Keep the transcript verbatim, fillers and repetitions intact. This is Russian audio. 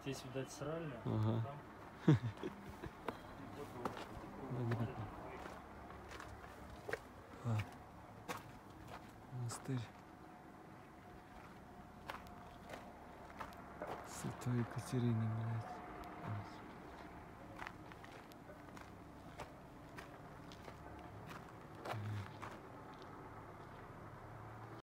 Здесь, видать, срали. Ага. А. Монастырь Святой Екатерины, блядь.